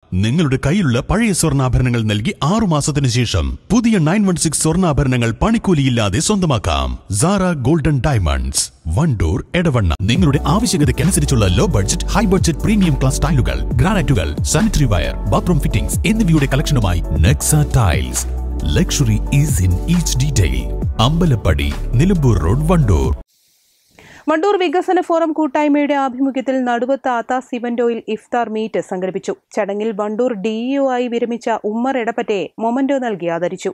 നിങ്ങളുടെ കയ്യിലുള്ള പഴയ സ്വർണ്ണാഭരണങ്ങൾ നൽകി 6 മാസത്തിന് ശേഷം പുതിയ 916 സ്വർണ്ണാഭരണങ്ങൾ പണിക്കൂലിയില്ലാതെ സ്വന്തമാക്കാം. Sara golden diamonds, Wandoor, Edavanna. നിങ്ങളുടെ ആവശ്യകതയ്ക്കനുസരിച്ചുള്ള low budget, high budget, premium class ടൈലുകൾ, ഗ്രാനൈറ്റുകൾ, സാനിറ്ററി വയർ, ബാത്റൂം ഫിറ്റിംഗ്സ് എന്നിവയുടെ കളക്ഷനുമായി Nexa tiles. Luxury is in each detail. Ambalappadi, Nilambur road, Wandoor. Wandoor വികസന ഫോറം കൂട്ടായ്മയുടെ ആഭിമുഖ്യത്തിൽ നടുവത്ത് ആത്ത സിമന്റ് ഓയിൽ ഇഫ്താർ മീറ്റ് സംഘടിപ്പിച്ചു. ചടങ്ങിൽ വണ്ടൂർ DEO ആയി വിരമിച്ച ഉമ്മർ എടപ്പറ്റയെ മൊമന്റോ നൽകി ആദരിച്ചു.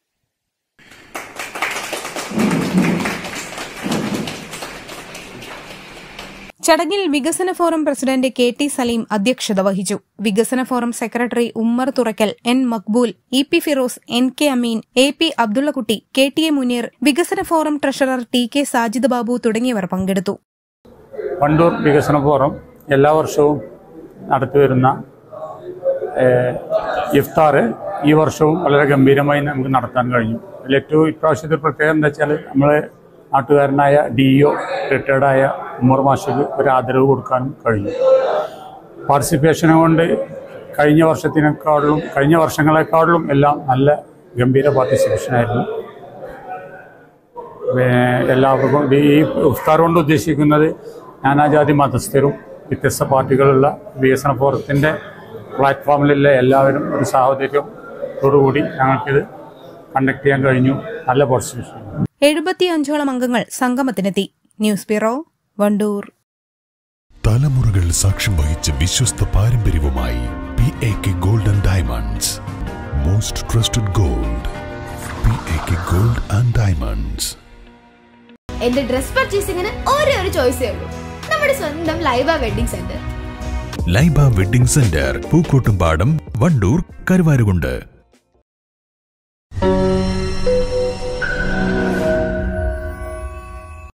ചടങ്ങിൽ വികസന ഫോറം പ്രസിഡന്റ് KT സലീം അധ്യക്ഷത വഹിച്ചു. വികസന forum secretary Ummer Thurakkal, N Maqbool, EP Firoz, NK Ameen, AP Abdullakutty, KTA Muneer, വികസന forum treasurer TK Sajid Babu തുടങ്ങിയവർ പങ്കെടുത്തു. വണ്ടൂർ വികസന ഫോറം എല്ലാ വർഷവും നടത്തിവരുന്ന ഇഫ്താർ ഈ വർഷവും വളരെ ഗംഭീരമായി നമുക്ക് നടത്താൻ കഴിഞ്ഞു. അതിലേറ്റവും ഇപ്രാവശ്യത്തെ പ്രത്യേകത എന്താ വെച്ചാൽ നമ്മളെ നാട്ടുകാരനായ DEO റിട്ടയർഡായ ഉമ്മർ മാഷിക്ക് ഒരു ആദരവ് കൊടുക്കാനും കഴിഞ്ഞു. പാർട്ടിസിപ്പേഷനെ കൊണ്ട് കഴിഞ്ഞ വർഷങ്ങളെക്കാളിലും എല്ലാം നല്ല ഗംഭീര പാർട്ടിസിപ്പേഷനായിരുന്നു. എല്ലാവർക്കും ഈ ഇഫ്താർ കൊണ്ട് ഉദ്ദേശിക്കുന്നത് നാനാജാതി മതസ്ഥരും വ്യത്യസ്ത പാർട്ടികളുള്ള വികസന ഫോറത്തിൻ്റെ പ്ലാറ്റ്ഫോമിലുള്ള എല്ലാവരും ഒരു സാഹോദര്യത്തോടുകൂടി ഞങ്ങൾക്കിത് കണ്ടക്ട് ചെയ്യാൻ കഴിഞ്ഞു. നല്ല പാർട്ടിസിപ്പേഷൻ. 75ഓളം അംഗങ്ങൾ സംഗമത്തിനെത്തി. News bureau, Wandoor. തലമുറകൾ സാക്ഷ്യം വഹിച്ച വിശ്വസ്ത പാരമ്പര്യവുമായി PAK gold and diamonds. Most trusted gold. PAK gold and diamonds. എന്റെ ഡ്രസ് പർച്ചേസിംഗിന് ഒരേ ഒരു ചോയ്സേ ഉള്ളൂ, നമ്മുടെ സ്വന്തം Laiba wedding centre. Laiba wedding centre, Pookkottumpadam, Wandoor, Karuvarakundu.